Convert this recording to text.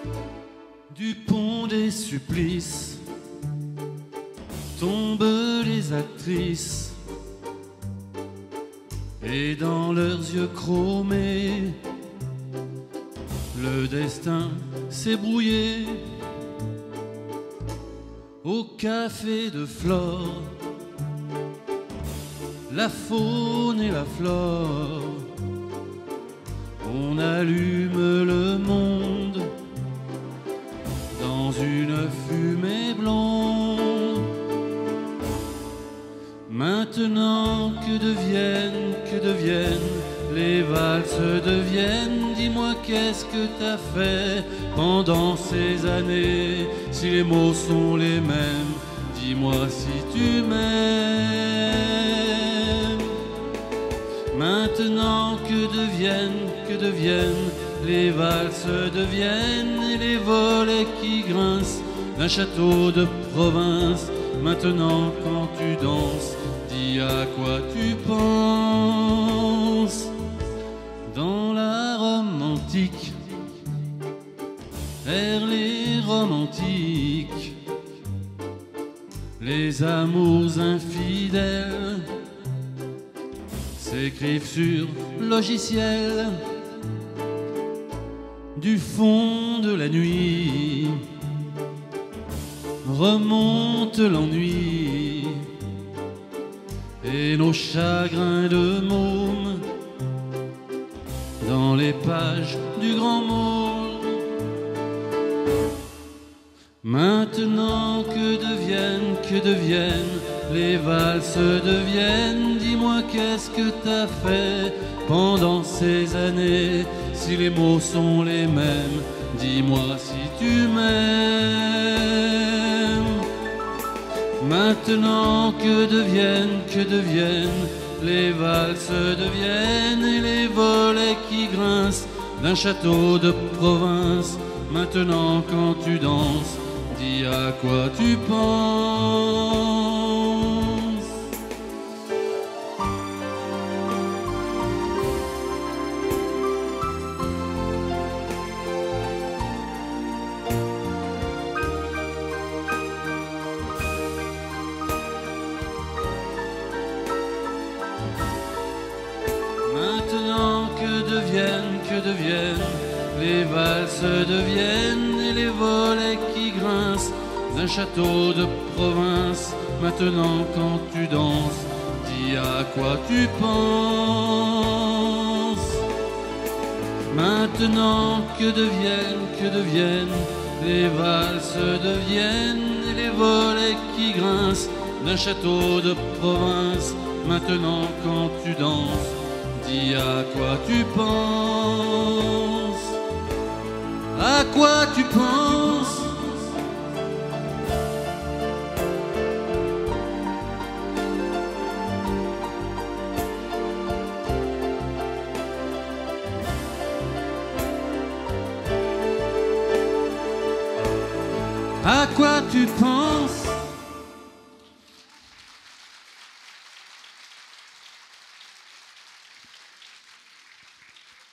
Du pont des supplices tombent les actrices, et dans leurs yeux chromés, le destin s'est brouillé. Au café de Flore, la faune et la flore, on allume le monde dans une fumée blonde. Maintenant que deviennent les valses deviennent. Dis-moi qu'est-ce que t'as fait pendant ces années? Si les mots sont les mêmes, dis-moi si tu m'aimes. Maintenant que deviennent les valses deviennent, et les volets qui grincent d'un château de province. Maintenant quand tu danses, dis à quoi tu penses. Dans la Rome antique errent les romantiques, les amours infidèles s'écrivent sur logiciel. Du fond de la nuit remonte l'ennui, et nos chagrins de môme dans les pages du grand môme. Maintenant que deviennent les valses deviennent. Dis-moi qu'est-ce que t'as fait pendant ces années? Si les mots sont les mêmes, dis-moi si tu m'aimes. Maintenant que deviennent les valses deviennent, et les volets qui grincent d'un château de province. Maintenant quand tu danses, dis à quoi tu penses. Maintenant que deviennent les valses deviennent, et les volets qui grincent d'un château de province. Maintenant quand tu danses, dis à quoi tu penses. Maintenant que deviennent les valses deviennent, et les volets qui grincent d'un château de province. Maintenant quand tu danses, dis à quoi tu penses. À quoi tu penses? À quoi tu penses?